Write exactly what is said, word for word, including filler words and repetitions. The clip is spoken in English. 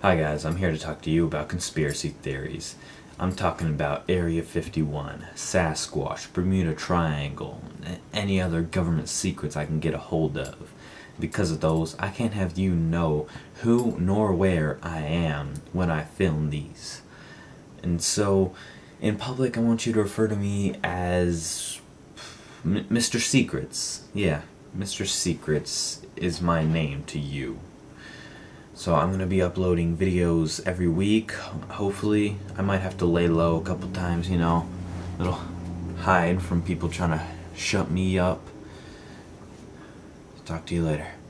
Hi guys, I'm here to talk to you about conspiracy theories. I'm talking about Area fifty-one, Sasquatch, Bermuda Triangle, and any other government secrets I can get a hold of. Because of those, I can't have you know who nor where I am when I film these. And so, in public, I want you to refer to me as M Mister Secrets. Yeah, Mister Secrets is my name to you. So I'm going to be uploading videos every week, hopefully. I might have to lay low a couple times, you know, a little hide from people trying to shut me up. Talk to you later.